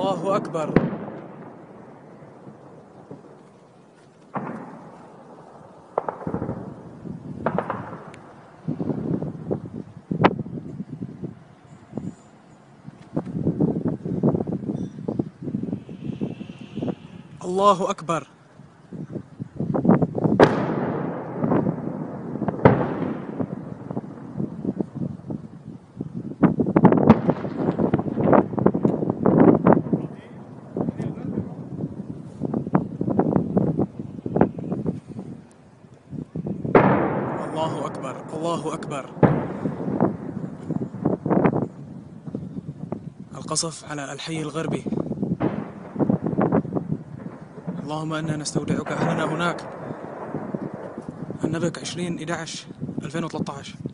الله أكبر. الله أكبر. الله أكبر. الله أكبر. القصف على الحي الغربي. اللهم إنا نستودعك أهلنا هناك. النبك 20/11/2013.